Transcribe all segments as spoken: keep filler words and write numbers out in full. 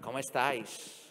¿Cómo estáis?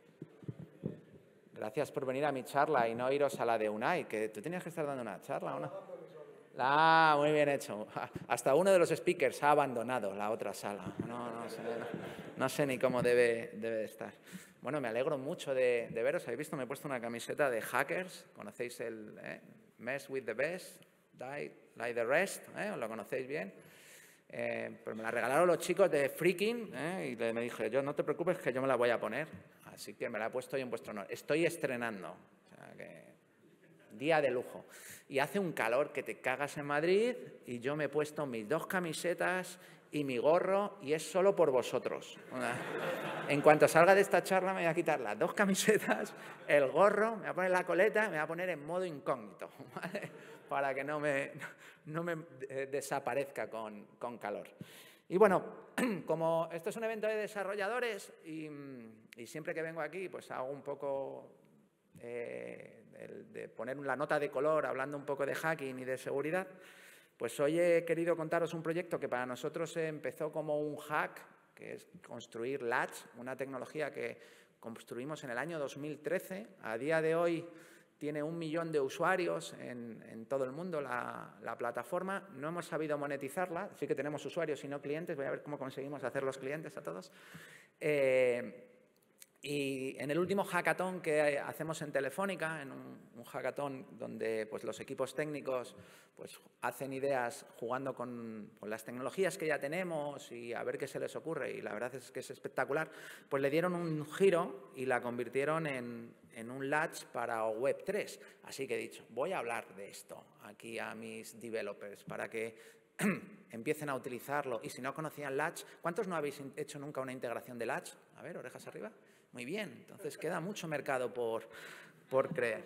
Gracias por venir a mi charla y no iros a la de Unai, que tú tenías que estar dando una charla, ¿o no? Ah, muy bien hecho. Hasta uno de los speakers ha abandonado la otra sala. No, no, sé, no, no sé ni cómo debe, debe de estar. Bueno, me alegro mucho de, de veros. ¿Habéis visto? Me he puesto una camiseta de hackers. ¿Conocéis el eh? Mess with the best, die like the rest? ¿Eh? ¿Lo conocéis bien? Eh, pues me la regalaron los chicos de Freaking ¿eh? Y me dije, yo no te preocupes que yo me la voy a poner. Así que me la he puesto yo en vuestro honor. Estoy estrenando. O sea que... Día de lujo. Y hace un calor que te cagas en Madrid y yo me he puesto mis dos camisetas y mi gorro y es solo por vosotros. En cuanto salga de esta charla me voy a quitar las dos camisetas, el gorro, me voy a poner la coleta, me voy a poner en modo incógnito, ¿vale? Para que no me, no me desaparezca con, con calor. Y bueno, como esto es un evento de desarrolladores y, y siempre que vengo aquí pues hago un poco... Eh, el de poner la nota de color hablando un poco de hacking y de seguridad, pues hoy he querido contaros un proyecto que para nosotros empezó como un hack, que es construir Latch, una tecnología que construimos en el año dos mil trece. A día de hoy tiene un millón de usuarios en, en todo el mundo la, la plataforma. No hemos sabido monetizarla, sí que tenemos usuarios y no clientes. Voy a ver cómo conseguimos hacer los clientes a todos. Eh, Y en el último hackathon que hacemos en Telefónica, en un, un hackathon donde pues, los equipos técnicos pues, hacen ideas jugando con, con las tecnologías que ya tenemos y a ver qué se les ocurre, y la verdad es que es espectacular, pues le dieron un giro y la convirtieron en, en un Latch para web tres. Así que he dicho, voy a hablar de esto aquí a mis developers para que empiecen a utilizarlo. Y si no conocían Latch, ¿cuántos no habéis hecho nunca una integración de Latch? A ver, orejas arriba. Muy bien, entonces queda mucho mercado por, por creer.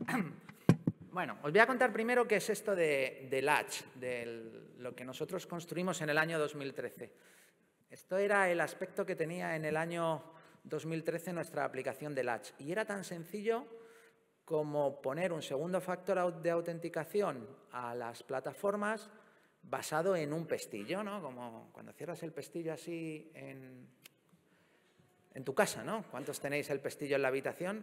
Bueno, os voy a contar primero qué es esto de, de Latch, de lo que nosotros construimos en el año dos mil trece. Esto era el aspecto que tenía en el año dos mil trece nuestra aplicación de Latch. Y era tan sencillo como poner un segundo factor de autenticación a las plataformas basado en un pestillo, ¿no? Como cuando cierras el pestillo así en... En tu casa, ¿no? ¿Cuántos tenéis el pestillo en la habitación?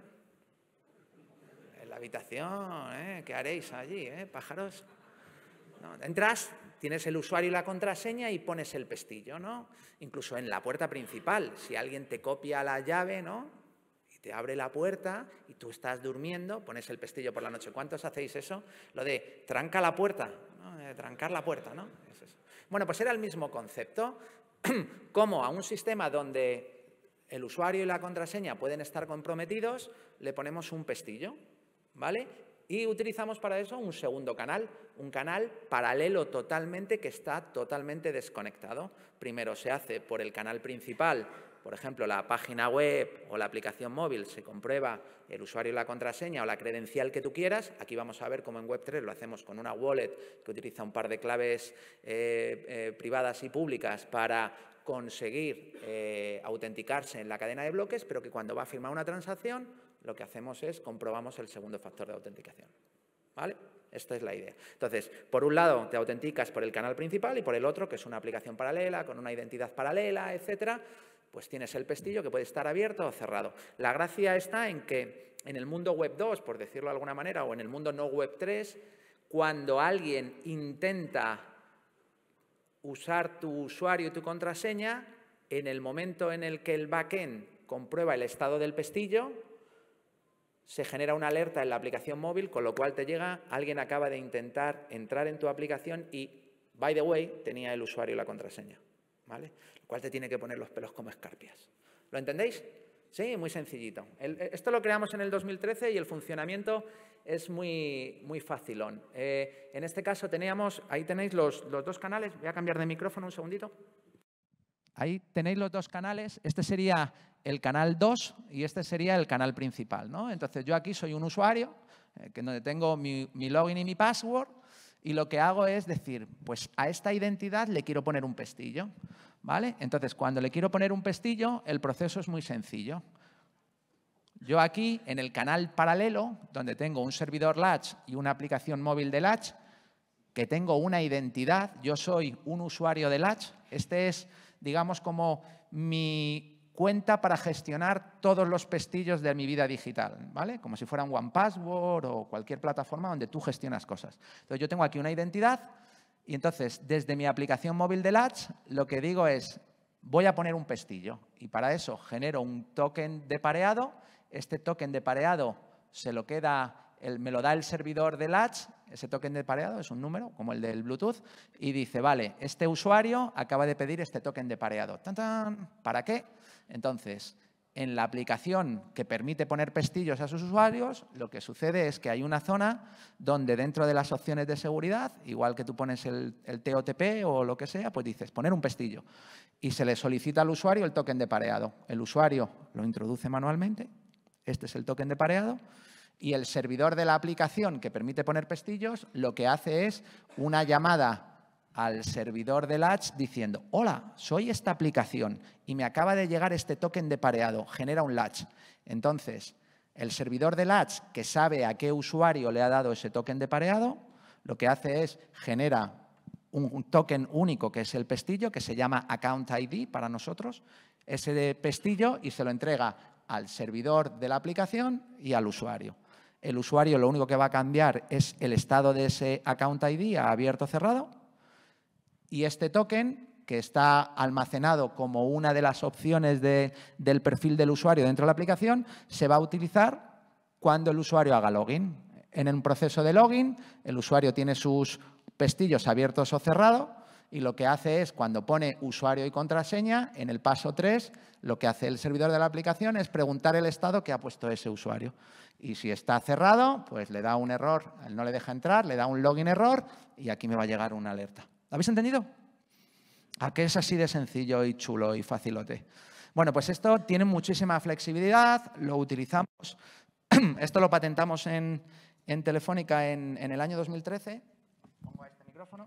En la habitación, ¿eh? ¿Qué haréis allí, eh? ¿Pájaros? ¿No? Entras, tienes el usuario y la contraseña y pones el pestillo, ¿no? Incluso en la puerta principal, si alguien te copia la llave, ¿no? Y te abre la puerta y tú estás durmiendo, pones el pestillo por la noche. ¿Cuántos hacéis eso? Lo de tranca la puerta, ¿no? De trancar la puerta, ¿no? Es eso. Bueno, pues era el mismo concepto, como a un sistema donde el usuario y la contraseña pueden estar comprometidos, le ponemos un pestillo, ¿vale? Y utilizamos para eso un segundo canal, un canal paralelo totalmente que está totalmente desconectado. Primero se hace por el canal principal, por ejemplo, la página web o la aplicación móvil, se comprueba el usuario y la contraseña o la credencial que tú quieras. Aquí vamos a ver cómo en web tres lo hacemos con una wallet que utiliza un par de claves eh, eh, privadas y públicas para conseguir eh, autenticarse en la cadena de bloques, pero que cuando va a firmar una transacción, lo que hacemos es comprobamos el segundo factor de autenticación. ¿Vale? Esta es la idea. Entonces, por un lado, te autenticas por el canal principal y por el otro, que es una aplicación paralela, con una identidad paralela, etcétera, pues tienes el pestillo que puede estar abierto o cerrado. La gracia está en que en el mundo web dos, por decirlo de alguna manera, o en el mundo no web tres, cuando alguien intenta usar tu usuario y tu contraseña, en el momento en el que el backend comprueba el estado del pestillo, se genera una alerta en la aplicación móvil, con lo cual te llega, alguien acaba de intentar entrar en tu aplicación y, by the way, tenía el usuario y la contraseña, ¿vale? Lo cual te tiene que poner los pelos como escarpias. ¿Lo entendéis? Sí, muy sencillito. El, esto lo creamos en el dos mil trece y el funcionamiento es muy, muy facilón. Eh, en este caso teníamos, ahí tenéis los, los dos canales. Voy a cambiar de micrófono un segundito. Ahí tenéis los dos canales. Este sería el canal dos y este sería el canal principal, ¿no? Entonces, yo aquí soy un usuario, eh, que donde tengo mi, mi login y mi password, y lo que hago es decir, pues a esta identidad le quiero poner un pestillo, ¿vale? Entonces, cuando le quiero poner un pestillo, el proceso es muy sencillo. Yo aquí, en el canal paralelo, donde tengo un servidor Latch y una aplicación móvil de Latch, que tengo una identidad, yo soy un usuario de Latch, este es, digamos, como mi cuenta para gestionar todos los pestillos de mi vida digital, ¿vale? Como si fuera un One Password o cualquier plataforma donde tú gestionas cosas. Entonces, yo tengo aquí una identidad y entonces, desde mi aplicación móvil de Latch, lo que digo es, voy a poner un pestillo y para eso genero un token de pareado. Este token de pareado se lo queda, el, me lo da el servidor de Latch. Ese token de pareado es un número, como el del Bluetooth, y dice, vale, este usuario acaba de pedir este token de pareado. ¡Tan, tan! ¿Para qué? Entonces, en la aplicación que permite poner pestillos a sus usuarios, lo que sucede es que hay una zona donde dentro de las opciones de seguridad, igual que tú pones el, el T O T P o lo que sea, pues dices, poner un pestillo. Y se le solicita al usuario el token de pareado. El usuario lo introduce manualmente, este es el token de pareado, y el servidor de la aplicación que permite poner pestillos lo que hace es una llamada al servidor de Latch diciendo, hola, soy esta aplicación y me acaba de llegar este token de pareado, genera un Latch. Entonces, el servidor de Latch, que sabe a qué usuario le ha dado ese token de pareado, lo que hace es genera un, un token único que es el pestillo, que se llama Account I D para nosotros, ese de pestillo, y se lo entrega al servidor de la aplicación y al usuario. El usuario lo único que va a cambiar es el estado de ese Account I D a abierto o cerrado. Y este token, que está almacenado como una de las opciones de, del perfil del usuario dentro de la aplicación, se va a utilizar cuando el usuario haga login. En un proceso de login, el usuario tiene sus pestillos abiertos o cerrados y lo que hace es, cuando pone usuario y contraseña, en el paso tres, lo que hace el servidor de la aplicación es preguntar el estado que ha puesto ese usuario. Y si está cerrado, pues le da un error, no le deja entrar, le da un login error y aquí me va a llegar una alerta. ¿Lo habéis entendido? ¿A qué es así de sencillo y chulo y facilote? Bueno, pues esto tiene muchísima flexibilidad, lo utilizamos, esto lo patentamos en, en Telefónica en, en el año dos mil trece. Pongo este micrófono.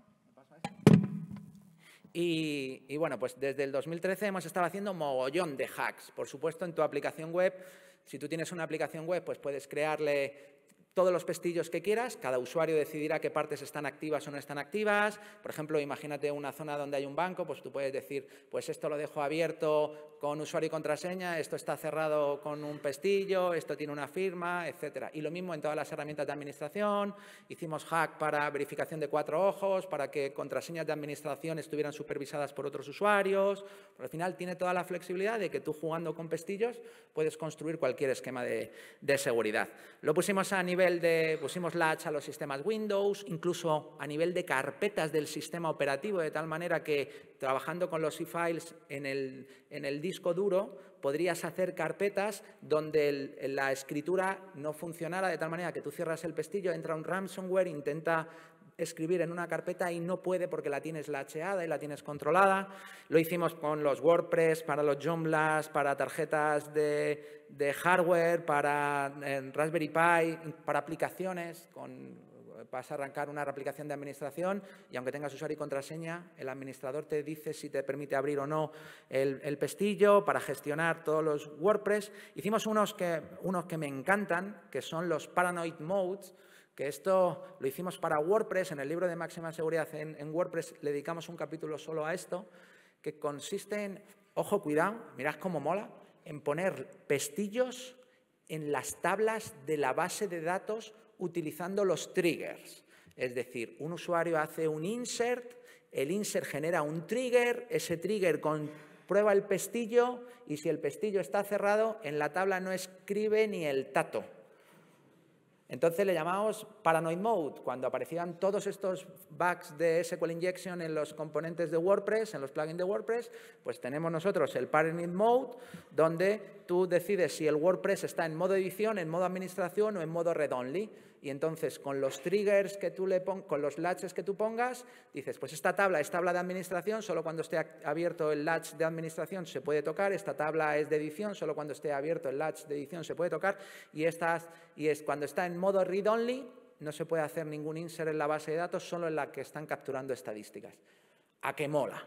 Y, y bueno, pues desde el dos mil trece hemos estado haciendo mogollón de hacks. Por supuesto, en tu aplicación web, si tú tienes una aplicación web, pues puedes crearle todos los pestillos que quieras. Cada usuario decidirá qué partes están activas o no están activas. Por ejemplo, imagínate una zona donde hay un banco, pues tú puedes decir, pues esto lo dejo abierto con usuario y contraseña, esto está cerrado con un pestillo, esto tiene una firma, etcétera. Y lo mismo en todas las herramientas de administración. Hicimos hack para verificación de cuatro ojos, para que contraseñas de administración estuvieran supervisadas por otros usuarios. Pero al final tiene toda la flexibilidad de que tú, jugando con pestillos, puedes construir cualquier esquema de, de seguridad. Lo pusimos a nivel de, pusimos Latch a los sistemas Windows, incluso a nivel de carpetas del sistema operativo, de tal manera que trabajando con los e-files en el, en el disco duro podrías hacer carpetas donde el, la escritura no funcionara, de tal manera que tú cierras el pestillo, entra un ransomware, intenta escribir en una carpeta y no puede porque la tienes latcheada y la tienes controlada. Lo hicimos con los WordPress, para los Joomlas, para tarjetas de, de hardware, para eh, Raspberry Pi, para aplicaciones. Con, vas a arrancar una aplicación de administración y aunque tengas usuario y contraseña, el administrador te dice si te permite abrir o no el, el pestillo para gestionar todos los WordPress. Hicimos unos que, unos que me encantan, que son los Paranoid Modes, que esto lo hicimos para WordPress. En el libro de máxima seguridad en, en WordPress le dedicamos un capítulo solo a esto, que consiste en, ojo, cuidado, mirad cómo mola, en poner pestillos en las tablas de la base de datos utilizando los triggers. Es decir, un usuario hace un insert, el insert genera un trigger, ese trigger comprueba el pestillo y si el pestillo está cerrado, en la tabla no escribe ni el tato. Entonces le llamamos Paranoid Mode. Cuando aparecían todos estos bugs de S Q L Injection en los componentes de WordPress, en los plugins de WordPress, pues tenemos nosotros el Paranoid Mode, donde tú decides si el WordPress está en modo edición, en modo administración o en modo read-only. Y entonces, con los triggers que tú le pongas, con los latches que tú pongas, dices, pues esta tabla es tabla de administración, solo cuando esté abierto el latch de administración se puede tocar, esta tabla es de edición, solo cuando esté abierto el latch de edición se puede tocar, y, estas, y es cuando está en modo read-only no se puede hacer ningún insert en la base de datos, solo en la que están capturando estadísticas. ¿A qué mola?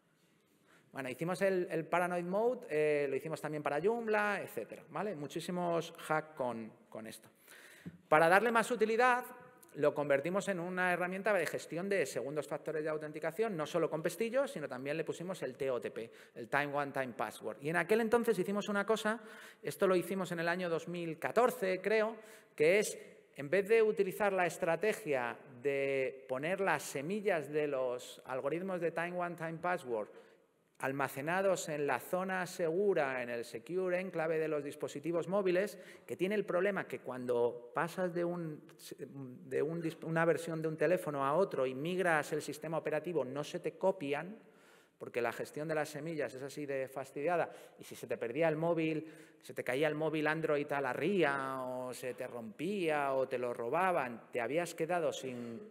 Bueno, hicimos el, el Paranoid Mode, eh, lo hicimos también para Joomla, etcétera, ¿vale? Muchísimos hacks con, con esto. Para darle más utilidad, lo convertimos en una herramienta de gestión de segundos factores de autenticación, no solo con pestillos, sino también le pusimos el T O T P, el Time One Time Password. Y en aquel entonces hicimos una cosa, esto lo hicimos en el año dos mil catorce, creo, que es, en vez de utilizar la estrategia de poner las semillas de los algoritmos de Time One Time Password almacenados en la zona segura, en el Secure Enclave de los dispositivos móviles, que tiene el problema que cuando pasas de, un, de un, una versión de un teléfono a otro y migras el sistema operativo, no se te copian, porque la gestión de las semillas es así de fastidiada, y si se te perdía el móvil, se te caía el móvil Android a la ría, o se te rompía, o te lo robaban, te habías quedado sin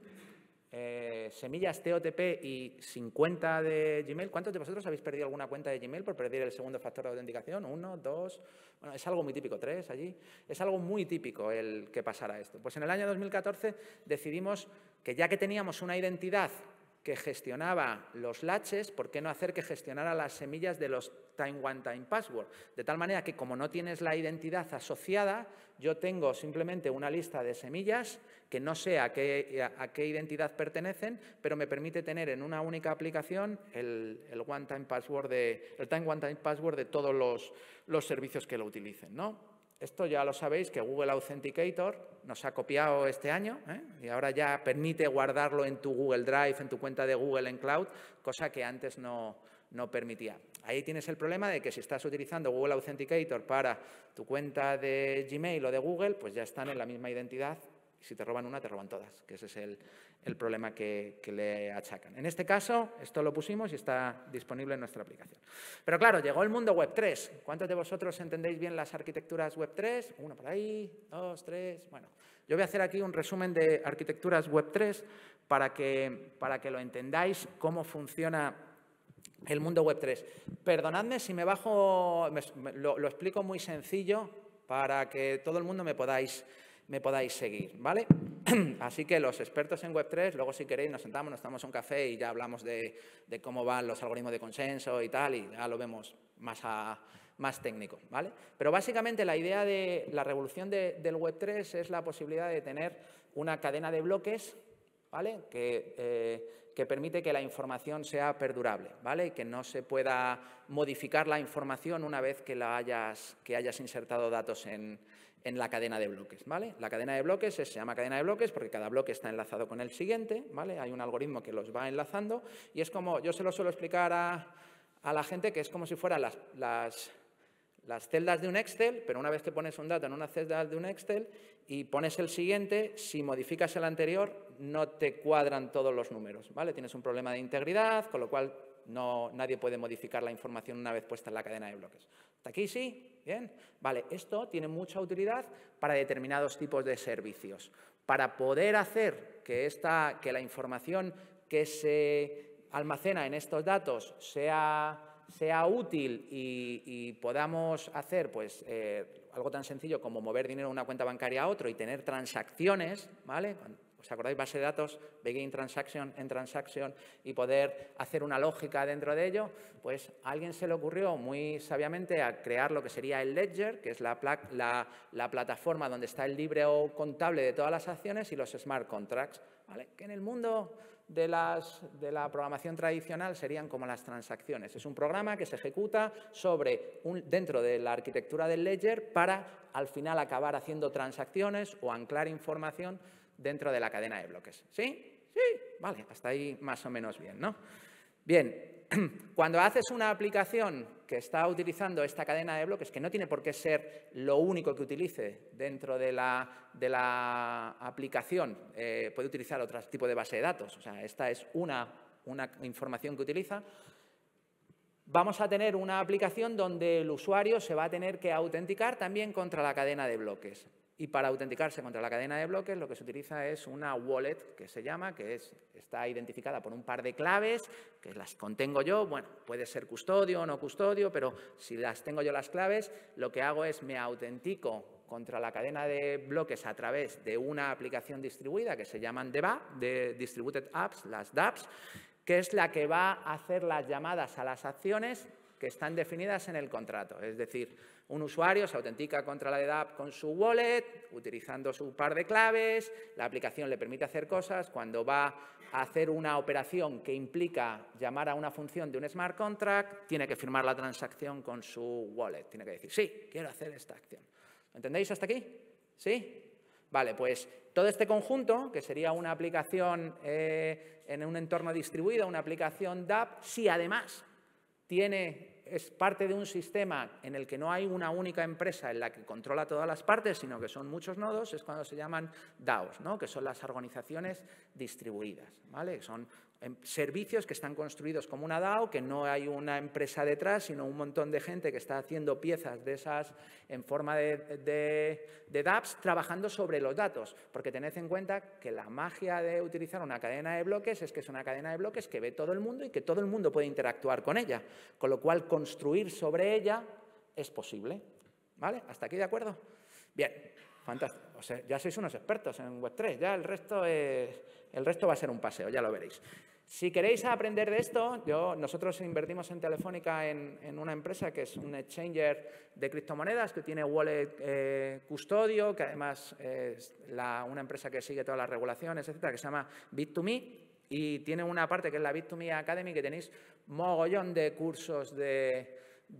eh, semillas T O T P y sin cuenta de Gmail. ¿Cuántos de vosotros habéis perdido alguna cuenta de Gmail por perder el segundo factor de autenticación? ¿Uno, dos? Bueno, es algo muy típico, tres allí. Es algo muy típico el que pasara esto. Pues en el año dos mil catorce decidimos que ya que teníamos una identidad que gestionaba los latches, ¿por qué no hacer que gestionara las semillas de los Time One Time Password? De tal manera que como no tienes la identidad asociada, yo tengo simplemente una lista de semillas que no sé a qué, a qué identidad pertenecen, pero me permite tener en una única aplicación el, el, one time password de, el Time One Time Password de todos los, los servicios que lo utilicen, ¿no? Esto ya lo sabéis, que Google Authenticator nos ha copiado este año, ¿eh? Y ahora ya permite guardarlo en tu Google Drive, en tu cuenta de Google en Cloud, cosa que antes no, no permitía. Ahí tienes el problema de que si estás utilizando Google Authenticator para tu cuenta de Gmail o de Google, pues ya están en la misma identidad. Y si te roban una, te roban todas, que ese es el, el problema que, que le achacan. En este caso, esto lo pusimos y está disponible en nuestra aplicación. Pero claro, llegó el mundo web tres. ¿Cuántos de vosotros entendéis bien las arquitecturas web tres? Uno por ahí, dos, tres... Bueno, yo voy a hacer aquí un resumen de arquitecturas web tres para que, para que lo entendáis cómo funciona el mundo web tres. Perdonadme si me bajo... Me, lo, lo explico muy sencillo para que todo el mundo me podáis... me podáis seguir, ¿vale? Así que los expertos en web tres, luego si queréis nos sentamos, nos tomamos un café y ya hablamos de, de cómo van los algoritmos de consenso y tal, y ya lo vemos más, a, más técnico, ¿vale? Pero básicamente la idea de la revolución de, del web tres es la posibilidad de tener una cadena de bloques, ¿vale? Que, eh, que permite que la información sea perdurable, ¿vale? Que no se pueda modificar la información una vez que, la hayas, que hayas insertado datos en en la cadena de bloques, ¿vale? La cadena de bloques es, se llama cadena de bloques porque cada bloque está enlazado con el siguiente, ¿vale? Hay un algoritmo que los va enlazando y es como, yo se lo suelo explicar a, a la gente que es como si fueran las, las, las celdas de un Excel, pero una vez que pones un dato en una celda de un Excel y pones el siguiente, si modificas el anterior, no te cuadran todos los números, ¿vale? Tienes un problema de integridad, con lo cual no, nadie puede modificar la información una vez puesta en la cadena de bloques. ¿Hasta aquí sí? ¿Bien? Vale, esto tiene mucha utilidad para determinados tipos de servicios. Para poder hacer que, esta, que la información que se almacena en estos datos sea, sea útil y, y podamos hacer pues, eh, algo tan sencillo como mover dinero de una cuenta bancaria a otro y tener transacciones, ¿vale? ¿Os acordáis? Base de datos, begin transaction, end transaction, y poder hacer una lógica dentro de ello, pues a alguien se le ocurrió muy sabiamente a crear lo que sería el Ledger, que es la, la, la plataforma donde está el libreo contable de todas las acciones y los smart contracts, ¿vale? Que en el mundo de, las, de la programación tradicional serían como las transacciones. Es un programa que se ejecuta sobre un, dentro de la arquitectura del Ledger para al final acabar haciendo transacciones o anclar información dentro de la cadena de bloques. ¿Sí? Sí, vale, hasta ahí más o menos bien, ¿no? Bien, cuando haces una aplicación que está utilizando esta cadena de bloques, que no tiene por qué ser lo único que utilice dentro de la, de la aplicación, eh, puede utilizar otro tipo de base de datos, o sea, esta es una, una información que utiliza, vamos a tener una aplicación donde el usuario se va a tener que autenticar también contra la cadena de bloques. Y para autenticarse contra la cadena de bloques lo que se utiliza es una wallet que se llama, que es, está identificada por un par de claves, que las contengo yo. Bueno, puede ser custodio o no custodio, pero si las tengo yo las claves, lo que hago es me autentico contra la cadena de bloques a través de una aplicación distribuida que se llaman D B A, de Distributed Apps, las dApps, que es la que va a hacer las llamadas a las acciones que están definidas en el contrato. Es decir, un usuario se autentica contra la D A P con su wallet, utilizando su par de claves, la aplicación le permite hacer cosas. Cuando va a hacer una operación que implica llamar a una función de un smart contract, tiene que firmar la transacción con su wallet. Tiene que decir, sí, quiero hacer esta acción. ¿Entendéis hasta aquí? ¿Sí? Vale, pues todo este conjunto, que sería una aplicación eh, en un entorno distribuido, una aplicación D A P, si además tiene, es parte de un sistema en el que no hay una única empresa en la que controla todas las partes, sino que son muchos nodos, es cuando se llaman D A Os, ¿no? Que son las organizaciones distribuidas, ¿vale? Son servicios que están construidos como una D A O, que no hay una empresa detrás, sino un montón de gente que está haciendo piezas de esas en forma de, de, de D A Ps, trabajando sobre los datos. Porque tened en cuenta que la magia de utilizar una cadena de bloques es que es una cadena de bloques que ve todo el mundo y que todo el mundo puede interactuar con ella. Con lo cual, construir sobre ella es posible. ¿Vale? ¿Hasta aquí de acuerdo? Bien, fantástico. O sea, ya sois unos expertos en web tres, ya el resto, es, el resto va a ser un paseo, ya lo veréis. Si queréis aprender de esto, yo, nosotros invertimos en Telefónica en, en una empresa que es un exchanger de criptomonedas, que tiene wallet eh, custodio, que además es la, una empresa que sigue todas las regulaciones, etcétera, que se llama Bit to Me, y tiene una parte que es la Bit to Me Academy, que tenéis mogollón de cursos de...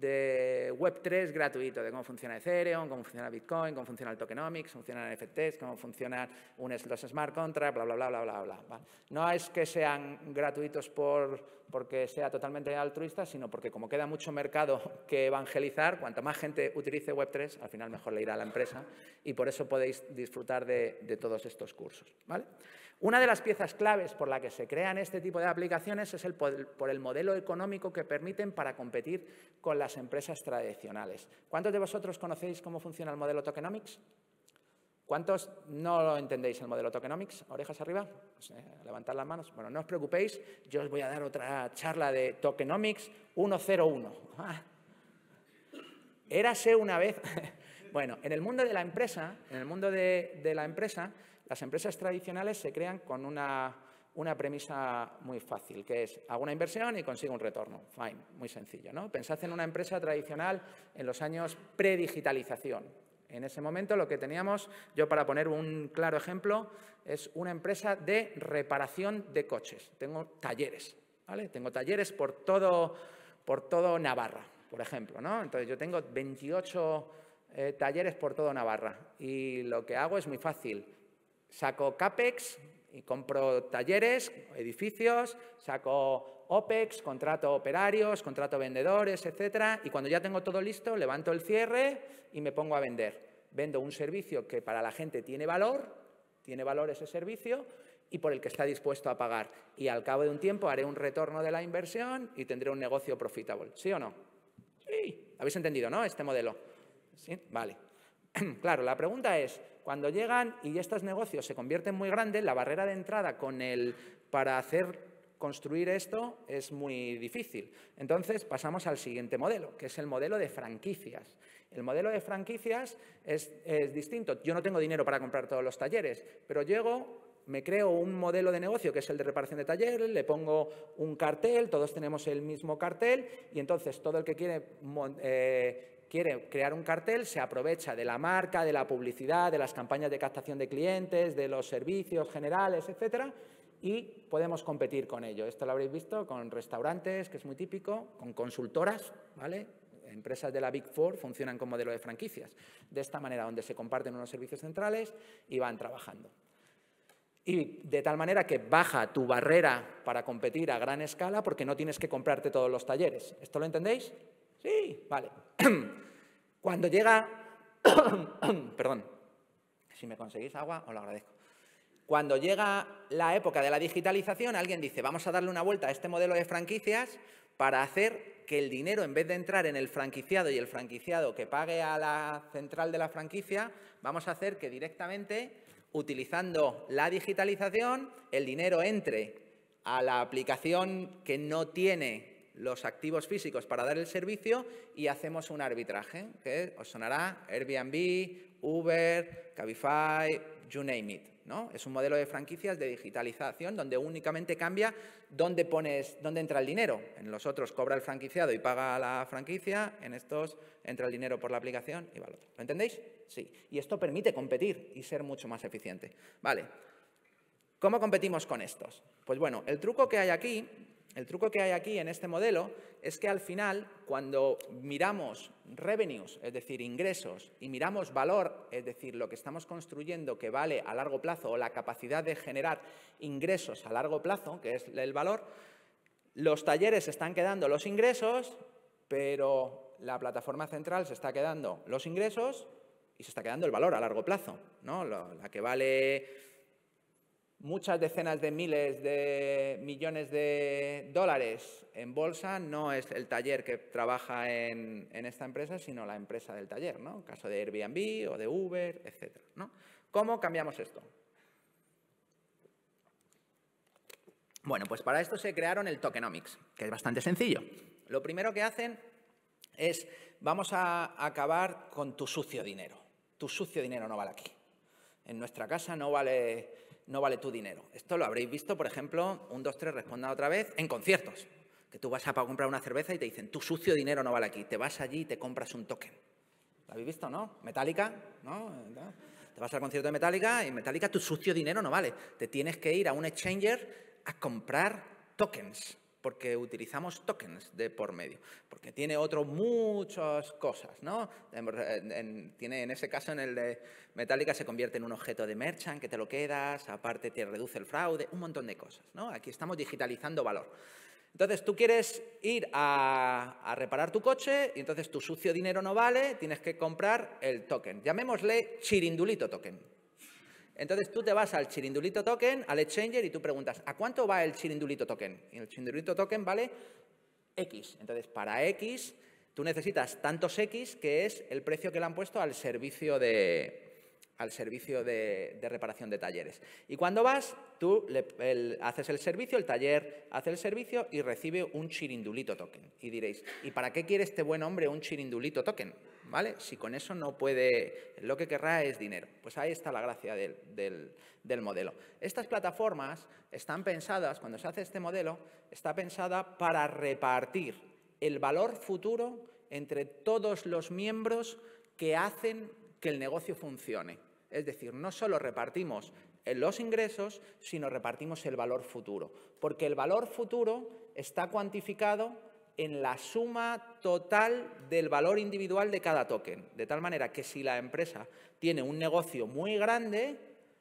de web tres gratuito, de cómo funciona Ethereum, cómo funciona Bitcoin, cómo funciona el tokenomics, cómo funcionan N F Ts, cómo funcionan un, los smart contracts, bla, bla, bla, bla, bla, bla. ¿Vale? No es que sean gratuitos por, porque sea totalmente altruista, sino porque como queda mucho mercado que evangelizar, cuanto más gente utilice web tres, al final mejor le irá a la empresa y por eso podéis disfrutar de, de todos estos cursos. ¿Vale? Una de las piezas claves por la que se crean este tipo de aplicaciones es el, por el modelo económico que permiten para competir con las empresas tradicionales. ¿Cuántos de vosotros conocéis cómo funciona el modelo tokenomics? ¿Cuántos no lo entendéis el modelo tokenomics? ¿Orejas arriba? Pues, eh, levantad las manos. Bueno, no os preocupéis, yo os voy a dar otra charla de tokenomics ciento uno. Ah. Érase una vez... Bueno, en el mundo de la empresa, en el mundo de, de la empresa, las empresas tradicionales se crean con una, una premisa muy fácil, que es hago una inversión y consigo un retorno. Fine, muy sencillo, ¿no? Pensad en una empresa tradicional en los años predigitalización. En ese momento lo que teníamos, yo para poner un claro ejemplo, es una empresa de reparación de coches. Tengo talleres, ¿vale? Tengo talleres por todo, por todo Navarra, por ejemplo, ¿no? Entonces yo tengo veintiocho eh, talleres por todo Navarra y lo que hago es muy fácil. Saco CAPEX y compro talleres, edificios, saco OPEX, contrato operarios, contrato vendedores, etcétera. Y cuando ya tengo todo listo, levanto el cierre y me pongo a vender. Vendo un servicio que para la gente tiene valor, tiene valor ese servicio y por el que está dispuesto a pagar. Y al cabo de un tiempo haré un retorno de la inversión y tendré un negocio profitable. ¿Sí o no? Sí. ¿Habéis entendido, no? Este modelo. ¿Sí? Vale. Claro, la pregunta es, cuando llegan y estos negocios se convierten muy grandes, la barrera de entrada con el, para hacer construir esto es muy difícil. Entonces, pasamos al siguiente modelo, que es el modelo de franquicias. El modelo de franquicias es, es distinto. Yo no tengo dinero para comprar todos los talleres, pero llego, me creo un modelo de negocio que es el de reparación de talleres, le pongo un cartel, todos tenemos el mismo cartel y entonces todo el que quiere... Eh, quiere crear un cartel, se aprovecha de la marca, de la publicidad, de las campañas de captación de clientes, de los servicios generales, etcétera, y podemos competir con ello. Esto lo habréis visto con restaurantes, que es muy típico, con consultoras, ¿vale? Empresas de la Big Four funcionan con modelo de franquicias. De esta manera, donde se comparten unos servicios centrales y van trabajando. Y de tal manera que baja tu barrera para competir a gran escala porque no tienes que comprarte todos los talleres. ¿Esto lo entendéis? Sí, vale. Cuando llega, perdón, si me conseguís agua os lo agradezco. Cuando llega la época de la digitalización, alguien dice, vamos a darle una vuelta a este modelo de franquicias para hacer que el dinero, en vez de entrar en el franquiciado y el franquiciado que pague a la central de la franquicia, vamos a hacer que directamente, utilizando la digitalización, el dinero entre a la aplicación que no tiene los activos físicos para dar el servicio y hacemos un arbitraje, que os sonará Airbnb, Uber, Cabify, you name it, ¿no? Es un modelo de franquicias de digitalización donde únicamente cambia dónde, pones, dónde entra el dinero. En los otros cobra el franquiciado y paga la franquicia, en estos entra el dinero por la aplicación y va al otro. ¿Lo entendéis? Sí. Y esto permite competir y ser mucho más eficiente. Vale. ¿Cómo competimos con estos? Pues bueno, el truco que hay aquí, el truco que hay aquí en este modelo es que al final, cuando miramos revenues, es decir, ingresos, y miramos valor, es decir, lo que estamos construyendo que vale a largo plazo o la capacidad de generar ingresos a largo plazo, que es el valor, los talleres se están quedando los ingresos, pero la plataforma central se está quedando los ingresos y se está quedando el valor a largo plazo, ¿no? La que vale muchas decenas de miles de millones de dólares en bolsa no es el taller que trabaja en, en esta empresa, sino la empresa del taller, ¿no? En caso de Airbnb o de Uber, etcétera, ¿no? ¿Cómo cambiamos esto? Bueno, pues para esto se crearon el tokenomics, que es bastante sencillo. Lo primero que hacen es, vamos a acabar con tu sucio dinero. Tu sucio dinero no vale aquí. En nuestra casa no vale... no vale tu dinero. Esto lo habréis visto, por ejemplo, un, dos, tres, responda otra vez, en conciertos. Que tú vas a comprar una cerveza y te dicen, tu sucio dinero no vale aquí. Te vas allí y te compras un token. ¿Lo habéis visto, no? Metallica, ¿no? Te vas al concierto de Metallica y Metallica, tu sucio dinero no vale. Te tienes que ir a un exchanger a comprar tokens, porque utilizamos tokens de por medio, porque tiene otro muchas cosas, ¿no? En, en, tiene, en ese caso, en el de Metallica, se convierte en un objeto de merchant que te lo quedas, aparte te reduce el fraude, un montón de cosas, ¿no? Aquí estamos digitalizando valor. Entonces, tú quieres ir a, a reparar tu coche y entonces tu sucio dinero no vale, tienes que comprar el token. Llamémosle chirindulito token. Entonces, tú te vas al chirindulito token, al exchanger, y tú preguntas, ¿a cuánto va el chirindulito token? Y el chirindulito token vale X. Entonces, para X, tú necesitas tantos X, que es el precio que le han puesto al servicio de, al servicio de, de reparación de talleres. Y cuando vas, tú le, el, haces el servicio, el taller hace el servicio y recibe un chirindulito token. Y diréis, ¿y para qué quiere este buen hombre un chirindulito token? ¿Vale? Si con eso no puede, lo que querrá es dinero. Pues ahí está la gracia del, del, del modelo. Estas plataformas están pensadas, cuando se hace este modelo, está pensada para repartir el valor futuro entre todos los miembros que hacen que el negocio funcione. Es decir, no solo repartimos los ingresos, sino repartimos el valor futuro. Porque el valor futuro está cuantificado en la suma total del valor individual de cada token. De tal manera que si la empresa tiene un negocio muy grande,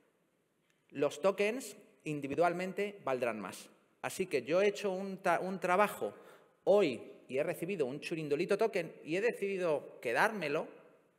los tokens individualmente valdrán más. Así que yo he hecho un, un trabajo hoy y he recibido un chirindulito token y he decidido quedármelo,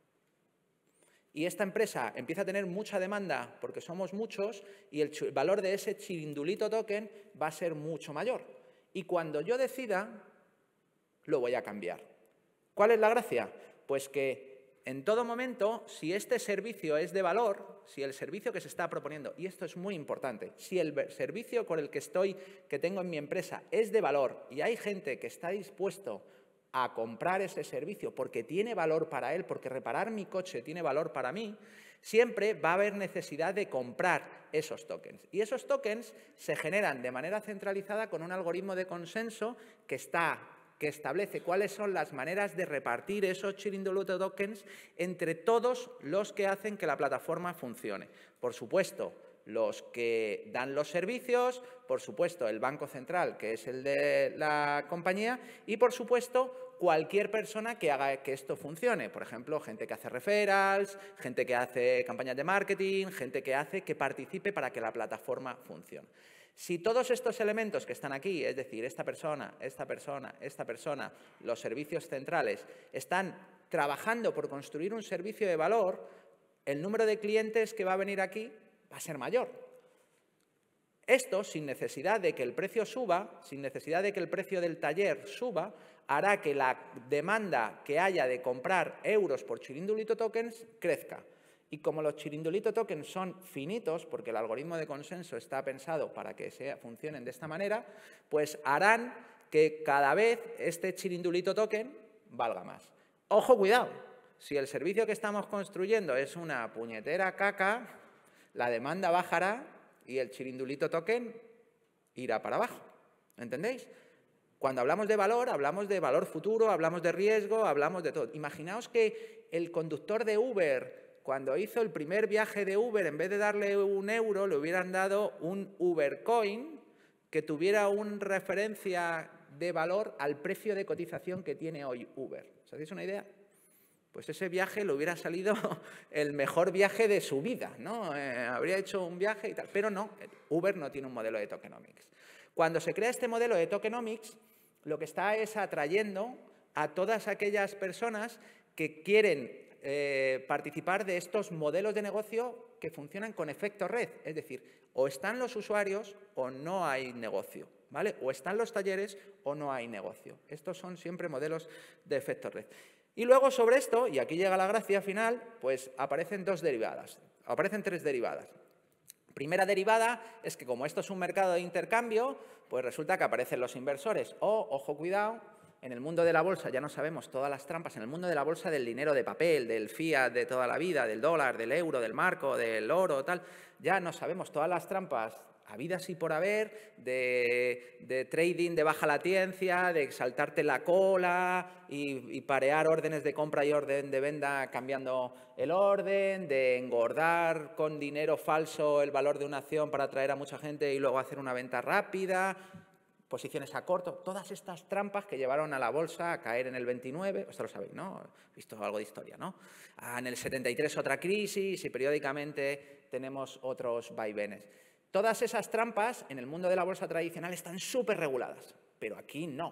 y esta empresa empieza a tener mucha demanda porque somos muchos y el valor de ese chirindulito token va a ser mucho mayor. Y cuando yo decida, lo voy a cambiar. ¿Cuál es la gracia? Pues que en todo momento, si este servicio es de valor, si el servicio que se está proponiendo, y esto es muy importante, si el servicio con el que estoy, que tengo en mi empresa, es de valor y hay gente que está dispuesto a comprar ese servicio porque tiene valor para él, porque reparar mi coche tiene valor para mí, siempre va a haber necesidad de comprar esos tokens. Y esos tokens se generan de manera centralizada con un algoritmo de consenso que está... que establece cuáles son las maneras de repartir esos chirindulito tokens entre todos los que hacen que la plataforma funcione. Por supuesto, los que dan los servicios, por supuesto, el Banco Central, que es el de la compañía, y, por supuesto, cualquier persona que haga que esto funcione. Por ejemplo, gente que hace referrals, gente que hace campañas de marketing, gente que hace que participe para que la plataforma funcione. Si todos estos elementos que están aquí, es decir, esta persona, esta persona, esta persona, los servicios centrales, están trabajando por construir un servicio de valor, el número de clientes que va a venir aquí va a ser mayor. Esto, sin necesidad de que el precio suba, sin necesidad de que el precio del taller suba, hará que la demanda que haya de comprar euros por chirindulito tokens crezca. Y como los chirindulito tokens son finitos, porque el algoritmo de consenso está pensado para que sea, funcionen de esta manera, pues harán que cada vez este chirindulito token valga más. Ojo, cuidado, si el servicio que estamos construyendo es una puñetera caca, la demanda bajará y el chirindulito token irá para abajo. ¿Entendéis? Cuando hablamos de valor, hablamos de valor futuro, hablamos de riesgo, hablamos de todo. Imaginaos que el conductor de Uber, cuando hizo el primer viaje de Uber, en vez de darle un euro, le hubieran dado un Ubercoin que tuviera una referencia de valor al precio de cotización que tiene hoy Uber. ¿Os hacéis una idea? Pues ese viaje le hubiera salido el mejor viaje de su vida, ¿no? Eh, habría hecho un viaje y tal, pero no, Uber no tiene un modelo de tokenomics. Cuando se crea este modelo de tokenomics, lo que está es atrayendo a todas aquellas personas que quieren eh, participar de estos modelos de negocio que funcionan con efecto red. Es decir, o están los usuarios o no hay negocio, ¿vale? O están los talleres o no hay negocio. Estos son siempre modelos de efecto red. Y luego sobre esto, y aquí llega la gracia final, pues aparecen dos derivadas, aparecen tres derivadas. Primera derivada es que como esto es un mercado de intercambio, pues resulta que aparecen los inversores. O, ojo, cuidado, en el mundo de la bolsa ya no sabemos todas las trampas, en el mundo de la bolsa del dinero de papel, del fiat de toda la vida, del dólar, del euro, del marco, del oro, tal, ya no sabemos todas las trampas habidas y por haber, de, de trading de baja latencia, de saltarte la cola y, y parear órdenes de compra y orden de venta cambiando el orden, de engordar con dinero falso el valor de una acción para atraer a mucha gente y luego hacer una venta rápida, posiciones a corto, todas estas trampas que llevaron a la bolsa a caer en el veintinueve, esto lo sabéis, ¿no? He visto algo de historia, ¿no? Ah, en el setenta y tres otra crisis y periódicamente tenemos otros vaivenes. Todas esas trampas en el mundo de la bolsa tradicional están súper reguladas, pero aquí no.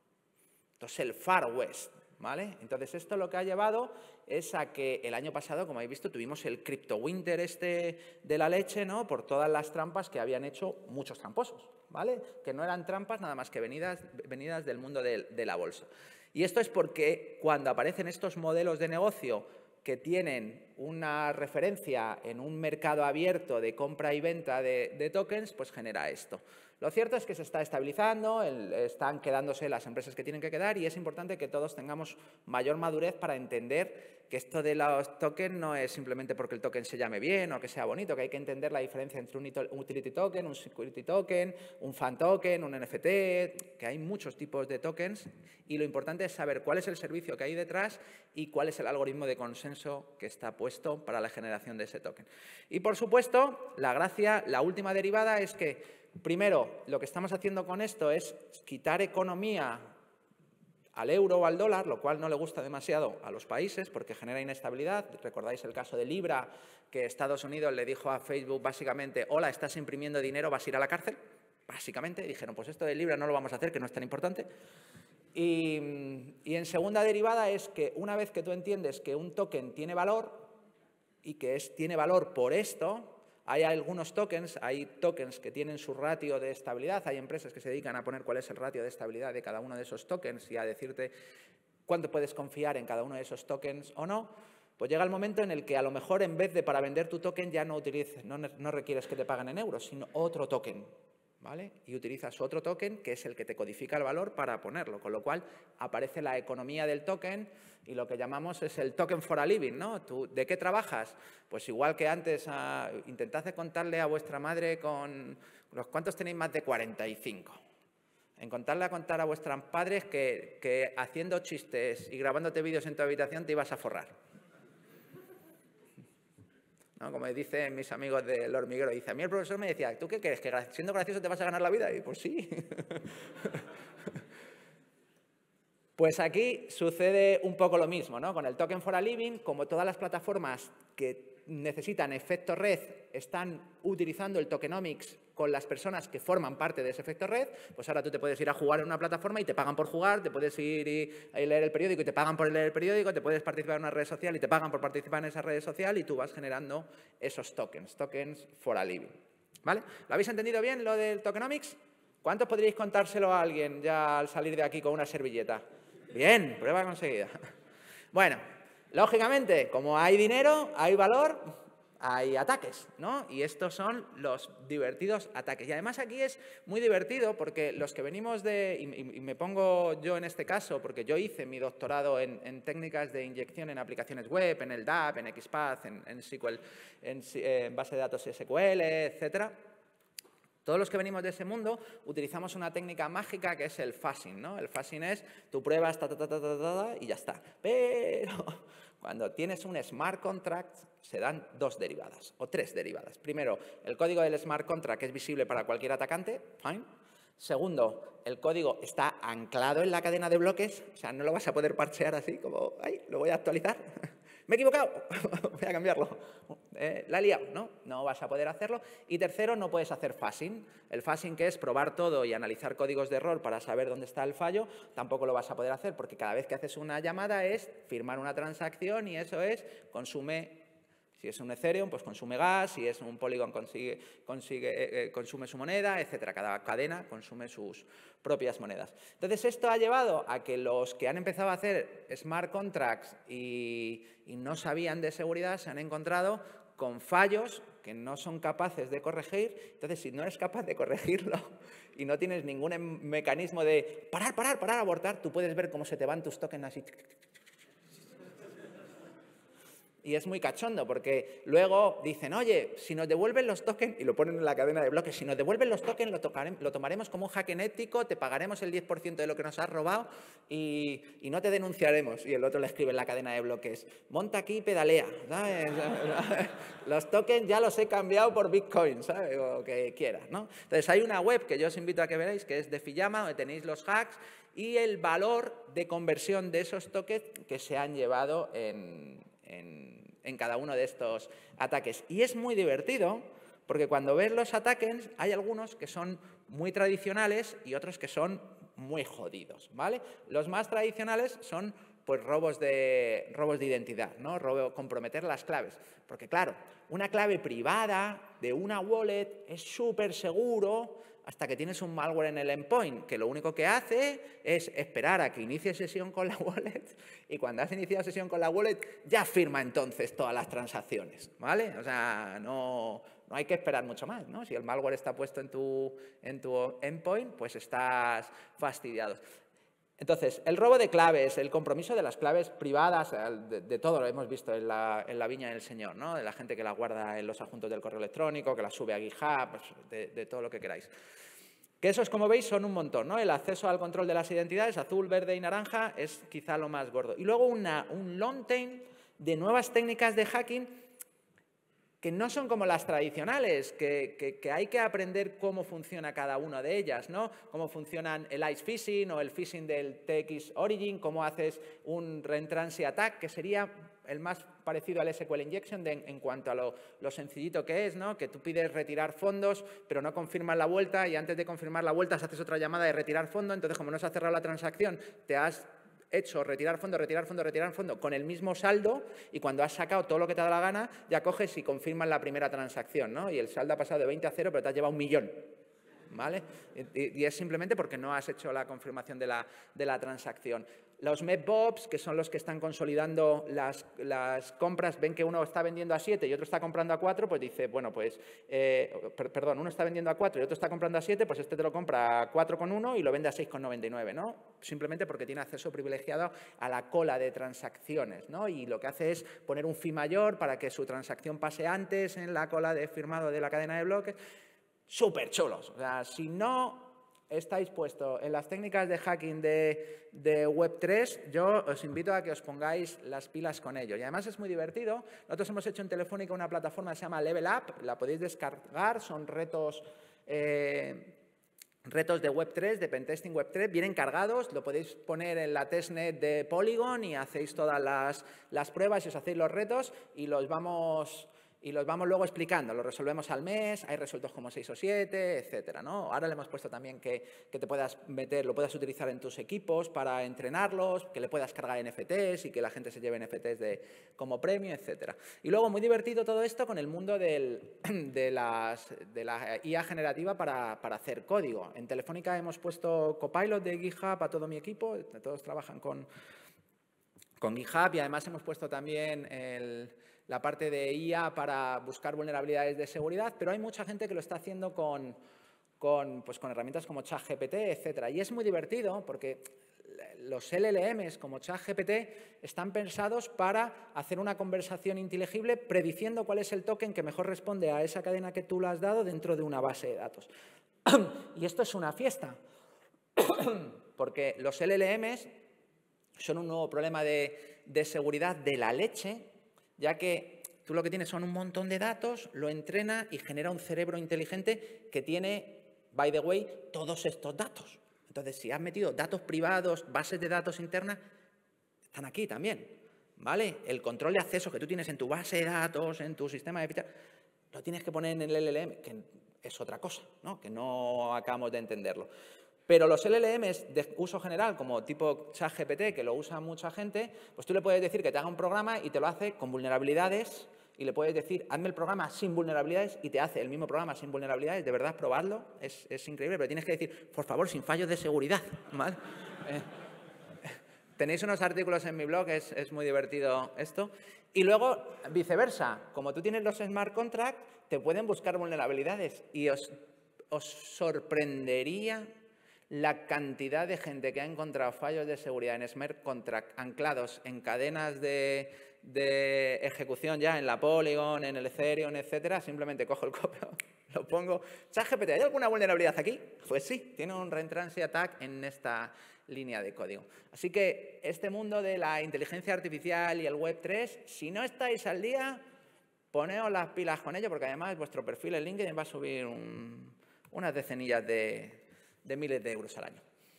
Esto es el Far West, ¿vale? Entonces, esto lo que ha llevado es a que el año pasado, como habéis visto, tuvimos el Crypto Winter este de la leche, ¿no? Por todas las trampas que habían hecho muchos tramposos, ¿vale? Que no eran trampas nada más que venidas, venidas del mundo de, de la bolsa. Y esto es porque cuando aparecen estos modelos de negocio que tienen una referencia en un mercado abierto de compra y venta de, de tokens, pues genera esto. Lo cierto es que se está estabilizando, el, están quedándose las empresas que tienen que quedar y es importante que todos tengamos mayor madurez para entender que esto de los tokens no es simplemente porque el token se llame bien o que sea bonito, que hay que entender la diferencia entre un utility token, un security token, un fan token, un N F T, que hay muchos tipos de tokens y lo importante es saber cuál es el servicio que hay detrás y cuál es el algoritmo de consenso que está puesto para la generación de ese token. Y por supuesto, la gracia, la última derivada es que primero, lo que estamos haciendo con esto es quitar economía al euro o al dólar, lo cual no le gusta demasiado a los países porque genera inestabilidad. ¿Recordáis el caso de Libra, que Estados Unidos le dijo a Facebook básicamente, hola, estás imprimiendo dinero, vas a ir a la cárcel? Básicamente, dijeron, pues esto de Libra no lo vamos a hacer, que no es tan importante. Y, y en segunda derivada es que una vez que tú entiendes que un token tiene valor y que es, tiene valor por esto, hay algunos tokens, hay tokens que tienen su ratio de estabilidad, hay empresas que se dedican a poner cuál es el ratio de estabilidad de cada uno de esos tokens y a decirte cuánto puedes confiar en cada uno de esos tokens o no, pues llega el momento en el que a lo mejor en vez de para vender tu token ya no utilices, no, no requieres que te paguen en euros, sino otro token, ¿vale? Y utilizas otro token que es el que te codifica el valor para ponerlo, con lo cual aparece la economía del token y lo que llamamos es el token for a living, ¿no? ¿Tú, ¿de qué trabajas? Pues igual que antes, uh, intentad contarle a vuestra madre con... ¿Los cuántos tenéis más de cuarenta y cinco? En contarle a contar a vuestros padres que, que haciendo chistes y grabándote vídeos en tu habitación te ibas a forrar. ¿No? Como dicen mis amigos del hormiguero, dice, a mí el profesor me decía, ¿tú qué crees? ¿Que siendo gracioso te vas a ganar la vida? Y pues sí. Pues aquí sucede un poco lo mismo, ¿no? Con el Token for a Living, como todas las plataformas que necesitan efecto red están utilizando el tokenomics con las personas que forman parte de ese efecto red, pues ahora tú te puedes ir a jugar en una plataforma y te pagan por jugar, te puedes ir y, a leer el periódico y te pagan por leer el periódico, te puedes participar en una red social y te pagan por participar en esa red social y tú vas generando esos tokens, tokens for a living, ¿vale? ¿Lo habéis entendido bien lo del tokenomics? ¿Cuántos podríais contárselo a alguien ya al salir de aquí con una servilleta? Bien, prueba conseguida. Bueno, lógicamente, como hay dinero, hay valor, hay ataques, ¿no? Y estos son los divertidos ataques. Y además aquí es muy divertido porque los que venimos de, y, y me pongo yo en este caso, porque yo hice mi doctorado en, en técnicas de inyección en aplicaciones web, en el D A P, en X P A T, en, en S Q L, en, en base de datos S Q L, etcétera. Todos los que venimos de ese mundo utilizamos una técnica mágica que es el fuzzing, ¿no? El fuzzing es, tú pruebas, ta, ta, ta, ta, ta, ta, y ya está. Pero cuando tienes un smart contract, se dan dos derivadas o tres derivadas. Primero, el código del smart contract es visible para cualquier atacante, fine. Segundo, el código está anclado en la cadena de bloques, o sea, no lo vas a poder parchear así como, ay, lo voy a actualizar. Me he equivocado, voy a cambiarlo. Eh, la he liado, ¿no? No vas a poder hacerlo. Y tercero, no puedes hacer fuzzing. El fuzzing, que es probar todo y analizar códigos de error para saber dónde está el fallo, tampoco lo vas a poder hacer porque cada vez que haces una llamada es firmar una transacción y eso es, consume, si es un Ethereum, pues consume gas, si es un Polygon consigue, consigue, eh, consume su moneda, etcétera. Cada cadena consume sus propias monedas. Entonces, esto ha llevado a que los que han empezado a hacer smart contracts y, y no sabían de seguridad se han encontrado con fallos que no son capaces de corregir. Entonces, si no eres capaz de corregirlo y no tienes ningún mecanismo de parar, parar, parar, abortar, tú puedes ver cómo se te van tus tokens así. Y es muy cachondo porque luego dicen, oye, si nos devuelven los tokens, y lo ponen en la cadena de bloques, si nos devuelven los tokens lo, tocaremos, lo tomaremos como un hack ético, te pagaremos el diez por ciento de lo que nos has robado y, y no te denunciaremos. Y el otro le escribe en la cadena de bloques, monta aquí y pedalea, ¿sabes? Los tokens ya los he cambiado por Bitcoin, ¿sabes? O que quieras, ¿no? Entonces hay una web que yo os invito a que veáis, que es de Fiyama, donde tenéis los hacks y el valor de conversión de esos tokens que se han llevado en... En, en cada uno de estos ataques. Y es muy divertido porque cuando ves los ataques hay algunos que son muy tradicionales y otros que son muy jodidos, ¿vale? Los más tradicionales son pues robos de, robos de identidad, ¿no? Robo, comprometer las claves. Porque claro, una clave privada de una wallet es súper seguro hasta que tienes un malware en el endpoint, que lo único que hace es esperar a que inicie sesión con la wallet y cuando has iniciado sesión con la wallet ya firma entonces todas las transacciones, ¿vale? O sea, no, no hay que esperar mucho más, ¿no? Si el malware está puesto en tu, en tu endpoint, pues estás fastidiado. Entonces, el robo de claves, el compromiso de las claves privadas, de, de todo lo hemos visto en la, en la viña del Señor, ¿no? De la gente que la guarda en los adjuntos del correo electrónico, que la sube a GitHub, pues de, de todo lo que queráis. Que esos, como veis, son un montón, ¿no? El acceso al control de las identidades, azul, verde y naranja, es quizá lo más gordo. Y luego una, un long tail de nuevas técnicas de hacking que no son como las tradicionales, que, que, que hay que aprender cómo funciona cada una de ellas, ¿no? Cómo funcionan el ice phishing o el phishing del T X origin, cómo haces un reentrancy attack, que sería el más parecido al S Q L injection de, en cuanto a lo, lo sencillito que es, ¿no? Que tú pides retirar fondos, pero no confirmas la vuelta y antes de confirmar la vuelta haces otra llamada de retirar fondo, entonces como no se ha cerrado la transacción, te has hecho retirar fondo, retirar fondo, retirar fondo con el mismo saldo y cuando has sacado todo lo que te da la gana, ya coges y confirmas la primera transacción, ¿no? Y el saldo ha pasado de veinte a cero, pero te has llevado un millón, ¿vale? Y, y es simplemente porque no has hecho la confirmación de la, de la transacción. Los MEPBOPs, que son los que están consolidando las, las compras, ven que uno está vendiendo a siete y otro está comprando a cuatro, pues dice, bueno, pues, eh, per, perdón, uno está vendiendo a cuatro y otro está comprando a siete, pues este te lo compra a cuatro coma uno y lo vende a seis coma noventa y nueve, ¿no? Simplemente porque tiene acceso privilegiado a la cola de transacciones, ¿no? Y lo que hace es poner un fee mayor para que su transacción pase antes en la cola de firmado de la cadena de bloques. Súper chulos. O sea, si no estáis puestos en las técnicas de hacking de, de web tres, yo os invito a que os pongáis las pilas con ello. Y además es muy divertido. Nosotros hemos hecho en Telefónica una plataforma que se llama Level Up, la podéis descargar, son retos, eh, retos de web tres, de pentesting web tres, vienen cargados, lo podéis poner en la testnet de Polygon y hacéis todas las, las pruebas y os hacéis los retos y los vamos... Y los vamos luego explicando, los resolvemos al mes, hay resueltos como seis o siete, etcétera, ¿no? Ahora le hemos puesto también que, que te puedas meter, lo puedas utilizar en tus equipos para entrenarlos, que le puedas cargar N F Ts y que la gente se lleve N F Ts de, como premio, etcétera. Y luego muy divertido todo esto con el mundo del, de, las, de la I A generativa para, para hacer código. En Telefónica hemos puesto Copilot de GitHub a todo mi equipo, todos trabajan con... con GitHub y además hemos puesto también el, la parte de I A para buscar vulnerabilidades de seguridad, pero hay mucha gente que lo está haciendo con, con, pues, con herramientas como ChatGPT, etcétera. Y es muy divertido porque los L L Ms como ChatGPT están pensados para hacer una conversación inteligible prediciendo cuál es el token que mejor responde a esa cadena que tú le has dado dentro de una base de datos. Y esto es una fiesta, porque los L L Ms son un nuevo problema de, de seguridad de la leche, ya que tú lo que tienes son un montón de datos, lo entrena y genera un cerebro inteligente que tiene, by the way, todos estos datos. Entonces, si has metido datos privados, bases de datos internas, están aquí también, ¿vale? El control de acceso que tú tienes en tu base de datos, en tu sistema de fichas, lo tienes que poner en el L L M, que es otra cosa, ¿no? Que no acabamos de entenderlo. Pero los L L Ms de uso general, como tipo ChatGPT, que lo usa mucha gente, pues tú le puedes decir que te haga un programa y te lo hace con vulnerabilidades y le puedes decir, hazme el programa sin vulnerabilidades y te hace el mismo programa sin vulnerabilidades. De verdad, probarlo, es, es increíble, pero tienes que decir, por favor, sin fallos de seguridad, ¿vale? Eh, tenéis unos artículos en mi blog, es, es muy divertido esto. Y luego, viceversa, como tú tienes los smart contracts, te pueden buscar vulnerabilidades y os, os sorprendería la cantidad de gente que ha encontrado fallos de seguridad en smart contract anclados en cadenas de, de ejecución ya en la Polygon, en el Ethereum, etcétera. Simplemente cojo el código, lo pongo. ChatGPT, ¿hay alguna vulnerabilidad aquí? Pues sí, tiene un reentrancy attack en esta línea de código. Así que este mundo de la inteligencia artificial y el web tres, si no estáis al día, poneos las pilas con ello, porque además vuestro perfil en LinkedIn va a subir un, unas decenillas de... de miles de euros al año.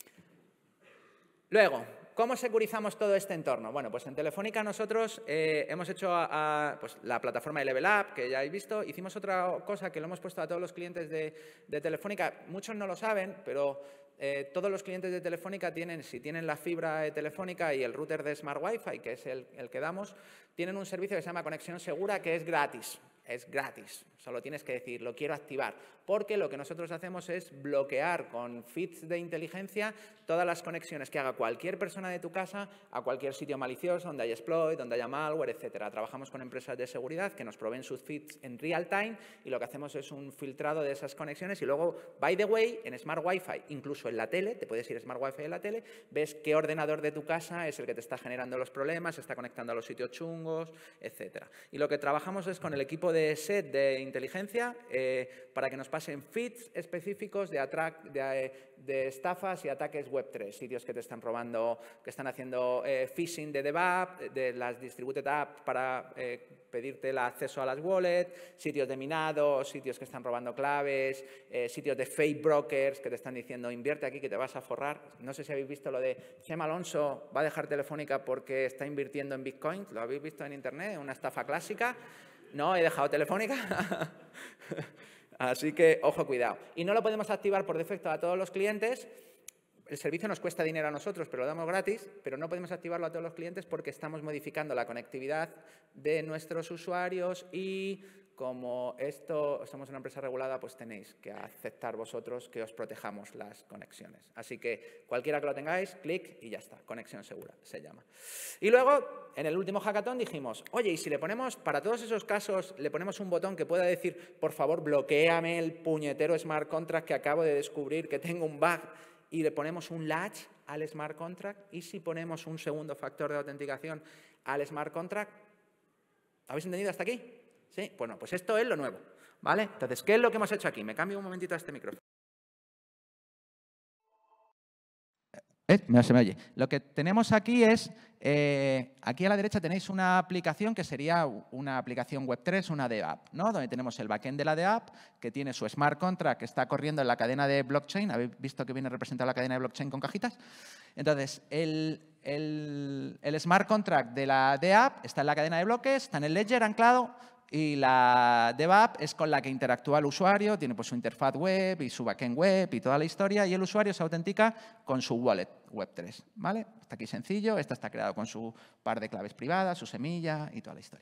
Luego, ¿cómo securizamos todo este entorno? Bueno, pues en Telefónica nosotros eh, hemos hecho a, a, pues, la plataforma de Level Up, que ya habéis visto. Hicimos otra cosa que lo hemos puesto a todos los clientes de, de Telefónica. Muchos no lo saben, pero eh, todos los clientes de Telefónica tienen, si tienen la fibra de Telefónica y el router de Smart Wi-Fi, que es el, el que damos, tienen un servicio que se llama Conexión Segura, que es gratis. Es gratis, solo tienes que decir, lo quiero activar, porque lo que nosotros hacemos es bloquear con feeds de inteligencia todas las conexiones que haga cualquier persona de tu casa a cualquier sitio malicioso, donde haya exploit, donde haya malware, etcétera. Trabajamos con empresas de seguridad que nos proveen sus feeds en real time y lo que hacemos es un filtrado de esas conexiones y luego, by the way, en Smart Wi-Fi, incluso en la tele, te puedes ir a Smart Wi-Fi en la tele, ves qué ordenador de tu casa es el que te está generando los problemas, se está conectando a los sitios chungos, etcétera. Y lo que trabajamos es con el equipo de set de inteligencia eh, para que nos pasen feeds específicos de, de, de estafas y ataques web tres, sitios que te están robando, que están haciendo eh, phishing de DevApp, de las distributed apps para eh, pedirte el acceso a las wallets, sitios de minado, sitios que están robando claves, eh, sitios de fake brokers que te están diciendo invierte aquí que te vas a forrar. No sé si habéis visto lo de Chema Alonso va a dejar Telefónica porque está invirtiendo en Bitcoin. ¿Lo habéis visto en internet? Una estafa clásica. No, he dejado Telefónica. Así que, ojo, cuidado. Y no lo podemos activar por defecto a todos los clientes. El servicio nos cuesta dinero a nosotros, pero lo damos gratis, pero no podemos activarlo a todos los clientes porque estamos modificando la conectividad de nuestros usuarios y como esto somos una empresa regulada, pues tenéis que aceptar vosotros que os protejamos las conexiones. Así que cualquiera que lo tengáis, clic y ya está. Conexión segura se llama. Y luego, en el último hackathon dijimos, oye, y si le ponemos, para todos esos casos, le ponemos un botón que pueda decir, por favor, bloquéame el puñetero smart contract que acabo de descubrir que tengo un bug y le ponemos un latch al smart contract y si ponemos un segundo factor de autenticación al smart contract, ¿habéis entendido hasta aquí? Sí, bueno, pues esto es lo nuevo, ¿vale? Entonces, ¿qué es lo que hemos hecho aquí? Me cambio un momentito a este micrófono. ¿Eh? Se me oye. Lo que tenemos aquí es, eh, aquí a la derecha tenéis una aplicación que sería una aplicación web tres, una DApp, ¿no? Donde tenemos el backend de la DApp, que tiene su smart contract que está corriendo en la cadena de blockchain. ¿Habéis visto que viene representada la cadena de blockchain con cajitas? Entonces, el, el, el smart contract de la DApp está en la cadena de bloques, está en el ledger anclado, y la DevApp es con la que interactúa el usuario, tiene pues su interfaz web y su backend web y toda la historia, y el usuario se autentica con su wallet web tres, ¿vale? Está aquí sencillo, esta está creado con su par de claves privadas, su semilla y toda la historia.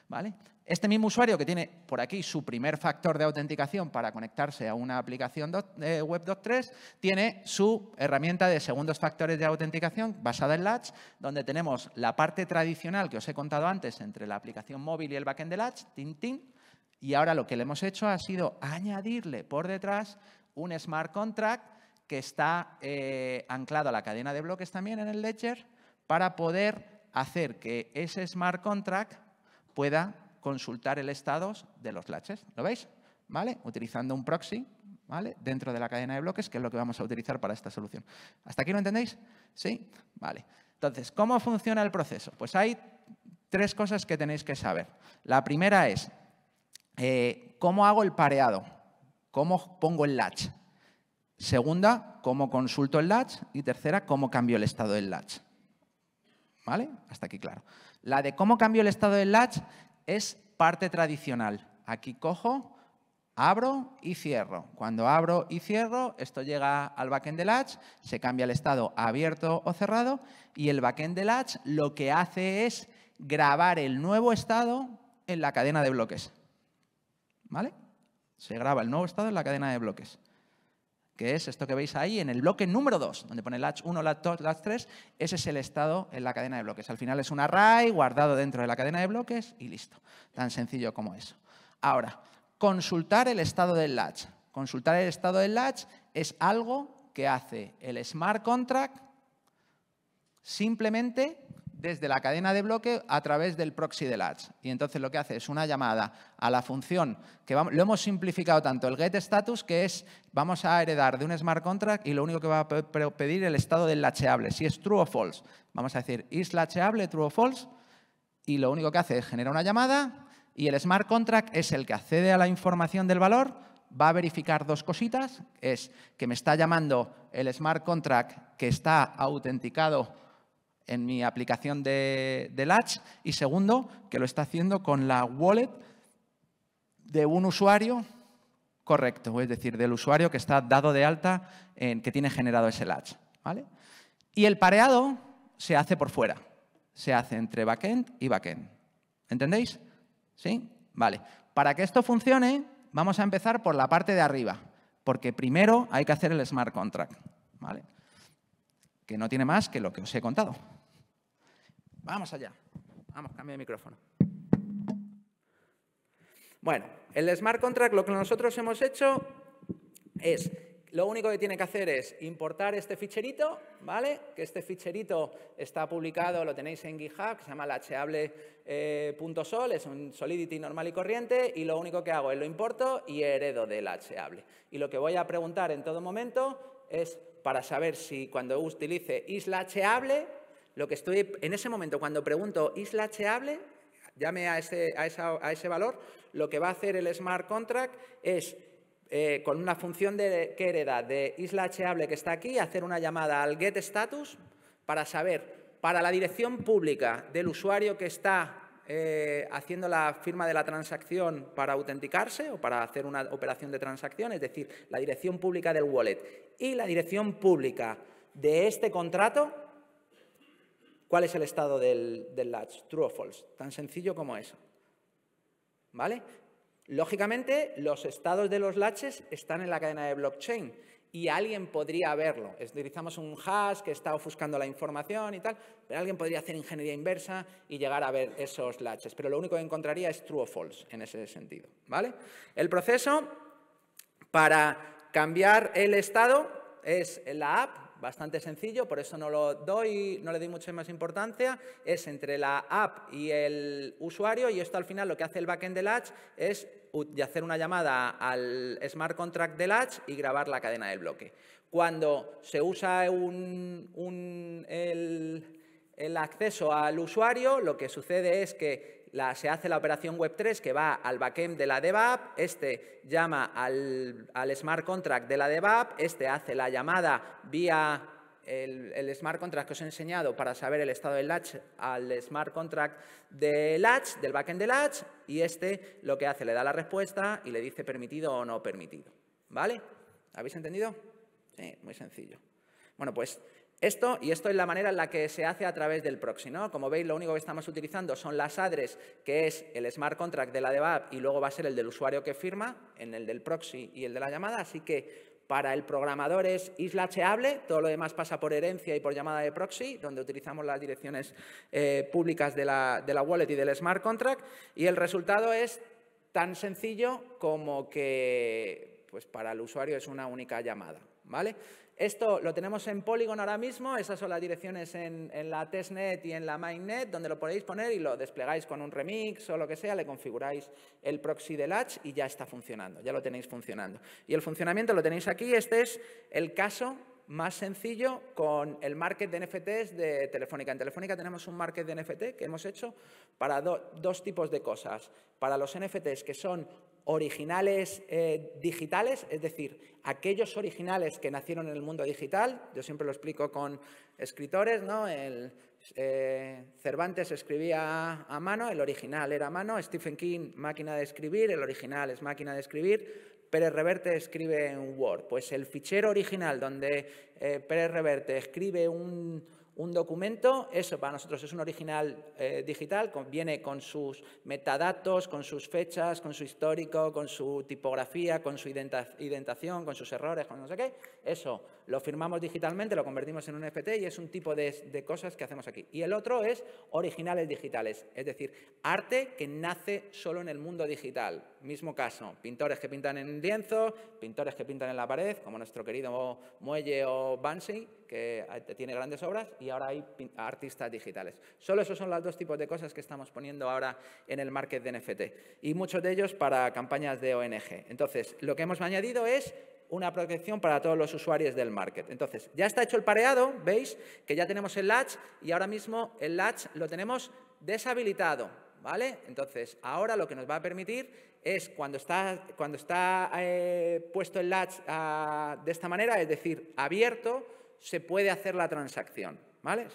¿vale? Este mismo usuario que tiene por aquí su primer factor de autenticación para conectarse a una aplicación eh, web dos punto tres, tiene su herramienta de segundos factores de autenticación basada en Latch, donde tenemos la parte tradicional que os he contado antes entre la aplicación móvil y el backend de Latch, tin, tin, y ahora lo que le hemos hecho ha sido añadirle por detrás un smart contract que está eh, anclado a la cadena de bloques también en el Ledger para poder hacer que ese smart contract pueda consultar el estado de los latches. ¿Lo veis? ¿Vale? Utilizando un proxy, ¿vale? Dentro de la cadena de bloques, que es lo que vamos a utilizar para esta solución. ¿Hasta aquí lo entendéis? ¿Sí? Vale. Entonces, ¿cómo funciona el proceso? Pues hay tres cosas que tenéis que saber. La primera es, eh, ¿cómo hago el pareado? ¿Cómo pongo el latch? Segunda, ¿cómo consulto el latch? Y tercera, ¿cómo cambio el estado del latch? ¿Vale? Hasta aquí claro. La de cómo cambio el estado del latch es parte tradicional. Aquí cojo, abro y cierro. Cuando abro y cierro, esto llega al backend de Latch, se cambia el estado a abierto o cerrado y el backend de Latch lo que hace es grabar el nuevo estado en la cadena de bloques. ¿Vale? Se graba el nuevo estado en la cadena de bloques, que es esto que veis ahí en el bloque número dos, donde pone latch uno, latch dos, latch tres, ese es el estado en la cadena de bloques. Al final es un array guardado dentro de la cadena de bloques y listo. Tan sencillo como eso. Ahora, consultar el estado del latch. Consultar el estado del latch es algo que hace el smart contract simplemente desde la cadena de bloque a través del proxy de Latch. Y entonces lo que hace es una llamada a la función, que vamos, lo hemos simplificado tanto, el getStatus, que es, vamos a heredar de un smart contract y lo único que va a pedir el estado del latcheable, si es true o false. Vamos a decir, is latcheable, true o false, y lo único que hace es generar una llamada y el smart contract es el que accede a la información del valor, va a verificar dos cositas, es que me está llamando el smart contract que está autenticado en mi aplicación de, de Latch y segundo, que lo está haciendo con la wallet de un usuario correcto, es decir, del usuario que está dado de alta, en, que tiene generado ese Latch, ¿vale? Y el pareado se hace por fuera, se hace entre backend y backend. ¿Entendéis? ¿Sí? Vale. Para que esto funcione, vamos a empezar por la parte de arriba, porque primero hay que hacer el smart contract, ¿vale? Que no tiene más que lo que os he contado. Vamos allá. Vamos, cambio de micrófono. Bueno, el smart contract lo que nosotros hemos hecho es, lo único que tiene que hacer es importar este ficherito, ¿vale? Que este ficherito está publicado, lo tenéis en GitHub, que se llama latcheable.sol, es un Solidity normal y corriente, y lo único que hago es lo importo y heredo del latcheable. Y lo que voy a preguntar en todo momento es para saber si cuando utilice isLatcheable, lo que estoy, en ese momento cuando pregunto isLatcheable, llame a ese, a, esa, a ese valor, lo que va a hacer el smart contract es, eh, con una función de, que hereda de isLatcheable que está aquí, hacer una llamada al getStatus para saber, para la dirección pública del usuario que está Eh, haciendo la firma de la transacción para autenticarse o para hacer una operación de transacción, es decir, la dirección pública del wallet y la dirección pública de este contrato, ¿cuál es el estado del, del latch? True o false. Tan sencillo como eso. ¿Vale? Lógicamente, los estados de los latches están en la cadena de blockchain y alguien podría verlo. Utilizamos un hash que está ofuscando la información y tal, pero alguien podría hacer ingeniería inversa y llegar a ver esos latches. Pero lo único que encontraría es true o false en ese sentido, ¿vale? El proceso para cambiar el estado es en la app, bastante sencillo, por eso no lo doy, no le doy mucha más importancia, es entre la app y el usuario y esto al final lo que hace el backend de Latch es hacer una llamada al smart contract de Latch y grabar la cadena del bloque. Cuando se usa un, un, el, el acceso al usuario, lo que sucede es que la, se hace la operación web tres que va al backend de la DevApp, este llama al, al smart contract de la DevApp, este hace la llamada vía el, el smart contract que os he enseñado para saber el estado del Latch al smart contract de Latch, del backend de Latch, y este lo que hace, le da la respuesta y le dice permitido o no permitido. ¿Vale? ¿Habéis entendido? Sí, muy sencillo. Bueno, pues Esto, y esto es la manera en la que se hace a través del proxy, ¿no? Como veis, lo único que estamos utilizando son las address, que es el smart contract de la DevApp, y luego va a ser el del usuario que firma, en el del proxy y el de la llamada. Así que para el programador es islatcheable, todo lo demás pasa por herencia y por llamada de proxy, donde utilizamos las direcciones eh, públicas de la, de la wallet y del smart contract, y el resultado es tan sencillo como que pues, para el usuario es una única llamada, ¿vale? Esto lo tenemos en Polygon ahora mismo, esas son las direcciones en, en la testnet y en la mainnet, donde lo podéis poner y lo desplegáis con un remix o lo que sea, le configuráis el proxy del Latch y ya está funcionando, ya lo tenéis funcionando. Y el funcionamiento lo tenéis aquí, este es el caso más sencillo con el market de N F Ts de Telefónica. En Telefónica tenemos un market de N F T que hemos hecho para do, dos tipos de cosas. Para los N F Ts que son originales eh, digitales, es decir, aquellos originales que nacieron en el mundo digital. Yo siempre lo explico con escritores, ¿no? El, eh, Cervantes escribía a mano, el original era a mano. Stephen King, máquina de escribir, el original es máquina de escribir. Pérez Reverte escribe en Word. Pues el fichero original donde eh, Pérez Reverte escribe un, un documento, eso para nosotros es un original eh, digital, con, viene con sus metadatos, con sus fechas, con su histórico, con su tipografía, con su identa, identación, con sus errores, con no sé qué. Eso lo firmamos digitalmente, lo convertimos en un N F T y es un tipo de, de cosas que hacemos aquí. Y el otro es originales digitales, es decir, arte que nace solo en el mundo digital. Mismo caso, pintores que pintan en un lienzo, pintores que pintan en la pared, como nuestro querido Muelle o Banksy, que tiene grandes obras, y ahora hay artistas digitales. Solo esos son los dos tipos de cosas que estamos poniendo ahora en el market de N F T, y muchos de ellos para campañas de O N G. Entonces, lo que hemos añadido es una protección para todos los usuarios del market. Entonces, ya está hecho el pareado, veis que ya tenemos el latch y ahora mismo el latch lo tenemos deshabilitado, ¿vale? Entonces, ahora lo que nos va a permitir es cuando está, cuando está eh, puesto el latch uh, de esta manera, es decir, abierto, se puede hacer la transacción, ¿vale?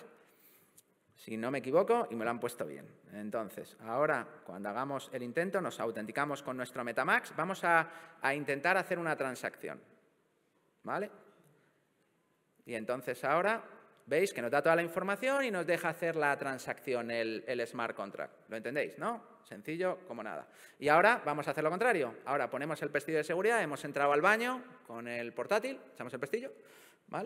Si no me equivoco, y me lo han puesto bien. Entonces, ahora, cuando hagamos el intento, nos autenticamos con nuestro MetaMask, vamos a, a intentar hacer una transacción, ¿vale? Y entonces ahora, veis que nos da toda la información y nos deja hacer la transacción, el, el smart contract. ¿Lo entendéis, no? Sencillo como nada. Y ahora vamos a hacer lo contrario. Ahora ponemos el pestillo de seguridad, hemos entrado al baño con el portátil, echamos el pestillo, ¿vale?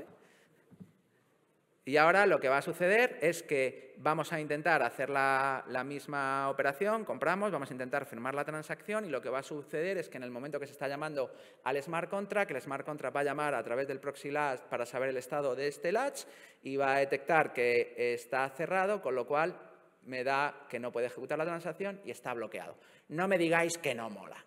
Y ahora lo que va a suceder es que vamos a intentar hacer la, la misma operación, compramos, vamos a intentar firmar la transacción y lo que va a suceder es que en el momento que se está llamando al smart contract, el smart contract va a llamar a través del proxy latch para saber el estado de este latch y va a detectar que está cerrado, con lo cual me da que no puede ejecutar la transacción y está bloqueado. No me digáis que no mola.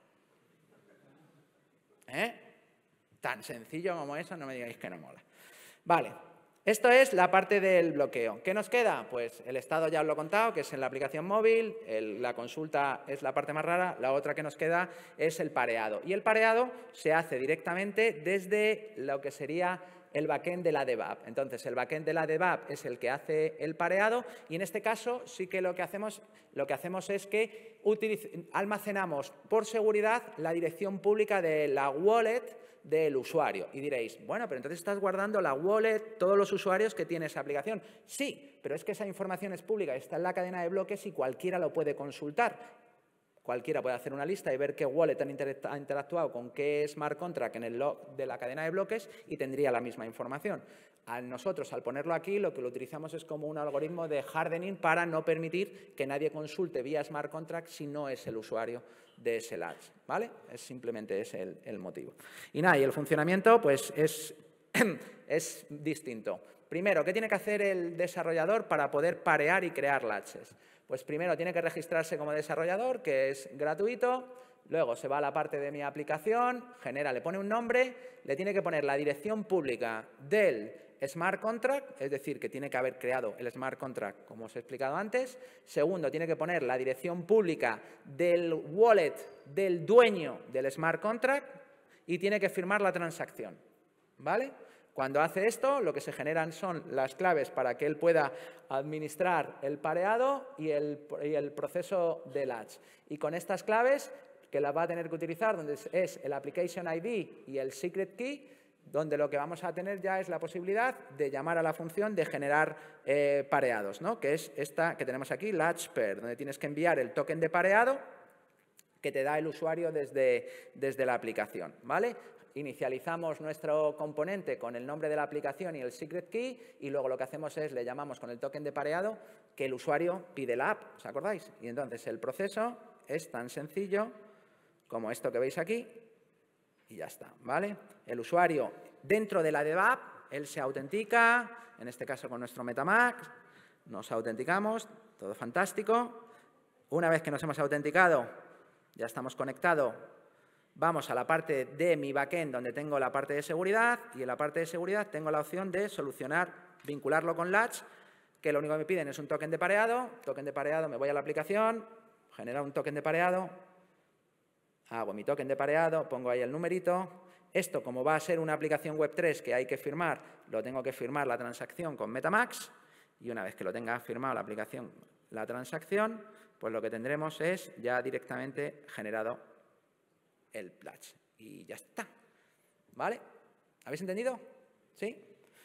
¿Eh? Tan sencillo como eso, no me digáis que no mola. Vale. Esto es la parte del bloqueo. ¿Qué nos queda? Pues el estado ya os lo he contado, que es en la aplicación móvil, el, la consulta es la parte más rara, la otra que nos queda es el pareado. Y el pareado se hace directamente desde lo que sería el backend de la DevApp. Entonces, el backend de la DevApp es el que hace el pareado y en este caso sí que lo que hacemos, lo que hacemos es que almacenamos por seguridad la dirección pública de la wallet del usuario. Y diréis, bueno, pero entonces estás guardando la wallet, todos los usuarios que tiene esa aplicación. Sí, pero es que esa información es pública, está en la cadena de bloques y cualquiera lo puede consultar. Cualquiera puede hacer una lista y ver qué wallet ha interactuado con qué smart contract en el log de la cadena de bloques y tendría la misma información. A nosotros, al ponerlo aquí, lo que lo utilizamos es como un algoritmo de hardening para no permitir que nadie consulte vía smart contract si no es el usuario de ese latch, ¿vale? Es simplemente ese el, el motivo. Y nada, y el funcionamiento pues es, es distinto. Primero, ¿qué tiene que hacer el desarrollador para poder parear y crear latches? Pues primero tiene que registrarse como desarrollador, que es gratuito. Luego se va a la parte de mi aplicación, genera, le pone un nombre, le tiene que poner la dirección pública del smart contract, es decir, que tiene que haber creado el smart contract, como os he explicado antes. Segundo, tiene que poner la dirección pública del wallet del dueño del smart contract y tiene que firmar la transacción, ¿vale? Cuando hace esto, lo que se generan son las claves para que él pueda administrar el pareado y el, y el proceso de latch. Y con estas claves, que las va a tener que utilizar, donde es el application I D y el secret key, donde lo que vamos a tener ya es la posibilidad de llamar a la función de generar eh, pareados, ¿no? Que es esta que tenemos aquí, latch pair, donde tienes que enviar el token de pareado que te da el usuario desde, desde la aplicación, ¿vale? Inicializamos nuestro componente con el nombre de la aplicación y el secret key y luego lo que hacemos es le llamamos con el token de pareado que el usuario pide la app, ¿os acordáis? Y entonces el proceso es tan sencillo como esto que veis aquí y ya está, ¿vale? El usuario dentro de la dev app, él se autentica, en este caso con nuestro MetaMask, nos autenticamos, todo fantástico. Una vez que nos hemos autenticado, ya estamos conectados, vamos a la parte de mi backend donde tengo la parte de seguridad y en la parte de seguridad tengo la opción de solucionar, vincularlo con Latch, que lo único que me piden es un token de pareado, token de pareado, me voy a la aplicación, generar un token de pareado, hago mi token de pareado, pongo ahí el numerito. Esto, como va a ser una aplicación web tres que hay que firmar, lo tengo que firmar la transacción con MetaMask y una vez que lo tenga firmado la aplicación, la transacción, pues lo que tendremos es ya directamente generado el Latch. Y ya está. ¿Vale? ¿Habéis entendido? ¿Sí?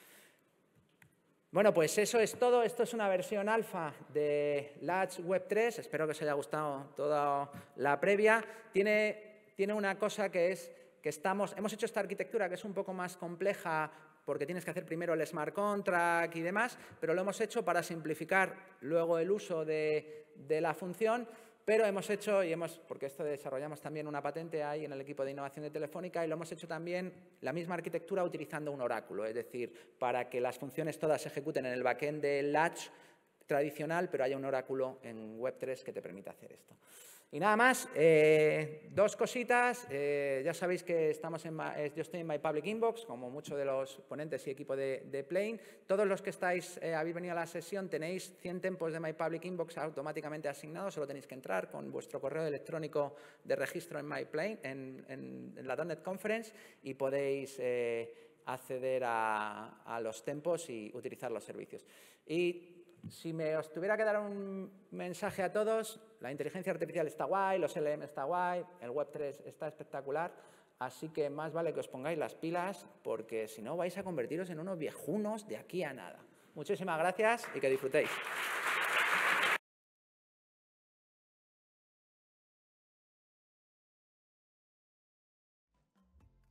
Bueno, pues eso es todo. Esto es una versión alfa de Latch web tres. Espero que os haya gustado toda la previa. Tiene, tiene una cosa que es que estamos, hemos hecho esta arquitectura que es un poco más compleja porque tienes que hacer primero el smart contract y demás, pero lo hemos hecho para simplificar luego el uso de, de la función, pero hemos hecho, y hemos, porque esto desarrollamos también una patente ahí en el equipo de innovación de Telefónica, y lo hemos hecho también la misma arquitectura utilizando un oráculo, es decir, para que las funciones todas se ejecuten en el backend del Latch tradicional, pero haya un oráculo en web tres que te permita hacer esto. Y nada más, eh, dos cositas. Eh, ya sabéis que estamos en, eh, yo estoy en My Public Inbox, como muchos de los ponentes y equipo de, de Plane. Todos los que estáis, eh, habéis venido a la sesión, tenéis cien tempos de My Public Inbox automáticamente asignados. Solo tenéis que entrar con vuestro correo electrónico de registro en MyPlane, en, en, en la .NET Conference, y podéis eh, acceder a, a los tempos y utilizar los servicios. Y si me os tuviera que dar un mensaje a todos, la inteligencia artificial está guay, los L M está guay, el web tres está espectacular, así que más vale que os pongáis las pilas porque si no vais a convertiros en unos viejunos de aquí a nada. Muchísimas gracias y que disfrutéis.